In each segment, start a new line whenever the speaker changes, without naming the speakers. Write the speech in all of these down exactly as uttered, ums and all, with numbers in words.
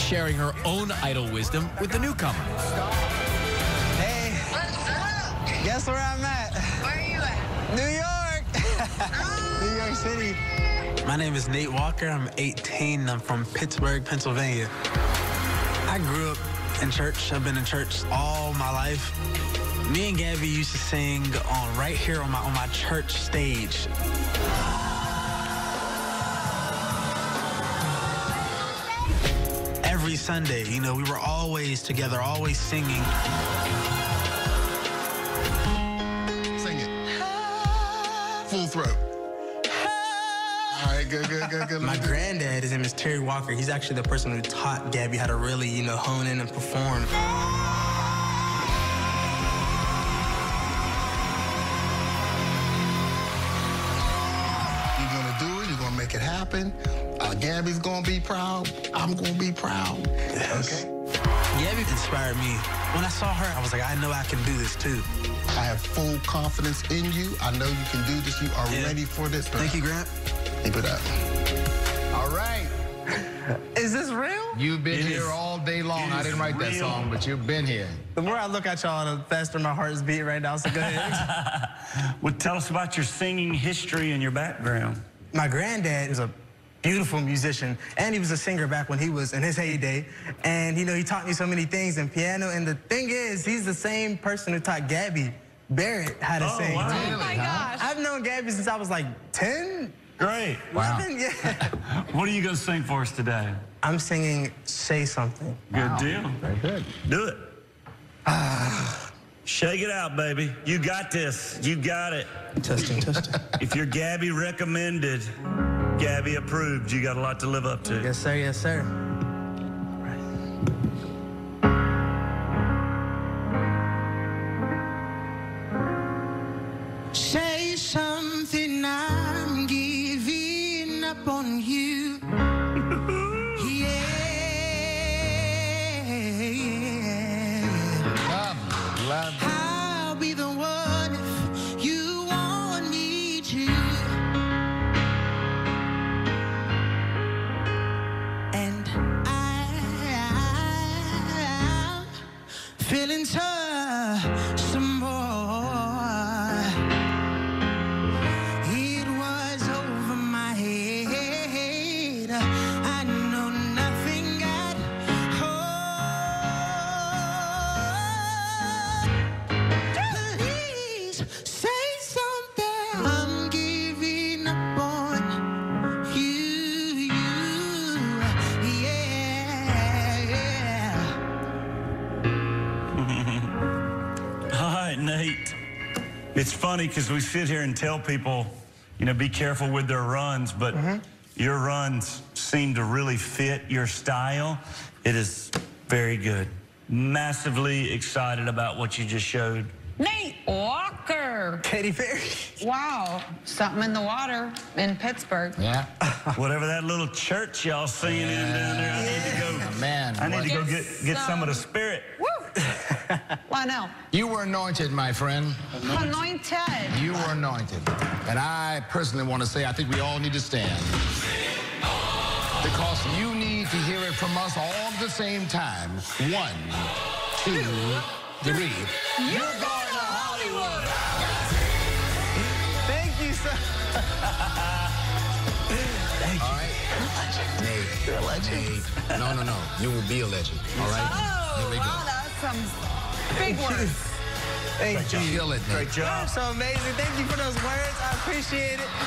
sharing her own idol wisdom with the newcomer.
Hey, guess where I'm at?
Where are you at?
New York. New York City. My name is Nate Walker. I'm eighteen. I'm from Pittsburgh, Pennsylvania. I grew up in church. I've been in church all my life. Me and Gabby used to sing on right here on my on my church stage. Every Sunday, you know, we were always together, always singing.
Sing it. Full throat. All right, good, good, good, good.
My granddad, his name is Terry Walker. He's actually the person who taught Gabby how to really, you know, hone in and perform.
You're gonna do it, you're gonna make it happen. Uh, Gabby's gonna be proud. I'm gonna be proud.
Yes.
Okay?
Gabby inspired me. When I saw her, I was like, I know I can do this too.
I have full confidence in you. I know you can do this. You are
Yeah.
ready for this.
Thank you, Grant.
Keep it up.
All right.
Is this real?
You've been
It
here
is-
all day long. I didn't write that
real.
song, but you've been here.
The more I look at y'all, the faster my heart's beating right now, so go ahead.
Well, tell us about your singing history and your background.
My granddad was a beautiful musician, and he was a singer back when he was in his heyday. And, you know, he taught me so many things in piano. And the thing is, he's the same person who taught Gabby, Barrett, how to
Oh,
sing.
wow.
Oh my gosh.
I've known Gabby since I was like ten,
Great.
eleven, yeah.
What are you going to sing for us today?
I'm singing Say Something.
Good deal.
Very good.
Do it. Shake it out, baby. You got this. You got it.
Testing, testing.
If you're Gabby recommended, Gabby approved, you got a lot to live up to.
Yes, sir, yes, sir. Say something, I'm giving up on you. Yeah.
Love, love.
I'll be the one if you want me to. And I'm feeling some more. It was over my head. I know nothing got hold. Please say something. I'm giving up on you, you, yeah, yeah.
All right, Nate. It's funny because we sit here and tell people, you know, be careful with their runs, but your runs seem to really fit your style. It is very good. Massively excited about what you just showed.
Nate Walker.
Katy Perry.
Wow. Something in the water in Pittsburgh.
Yeah.
Whatever that little church y'all singing in down there, I need to go.
Man,
I need to go
Get
get, get some of the spirit.
Woo. Lionel.
you were anointed, my friend.
Anointed.
You were anointed. And I personally want to say I think we all need to stand. Because you need to hear it from us all at the same time. One, two, three.
You're going to Hollywood.
Thank you, sir. Thank
All right? Nate.
You're a legend.
Nate. No, no, no. You will be a legend. All right?
Oh,
Here we go.
wow, that's some big words.
Thank you.
Kill it, Nate.
Great job.
You're so amazing. Thank you for those words. I appreciate it.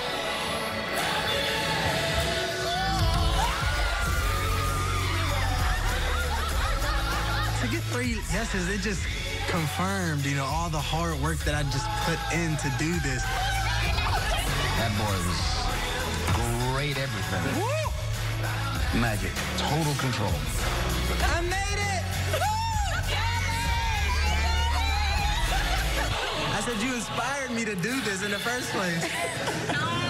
To get three yeses, it just confirmed, you know, all the hard work that I just put in to do this.
That boy was great everything.
Woo!
Magic.
Total control.
I made it! I said you inspired me to do this in the first place.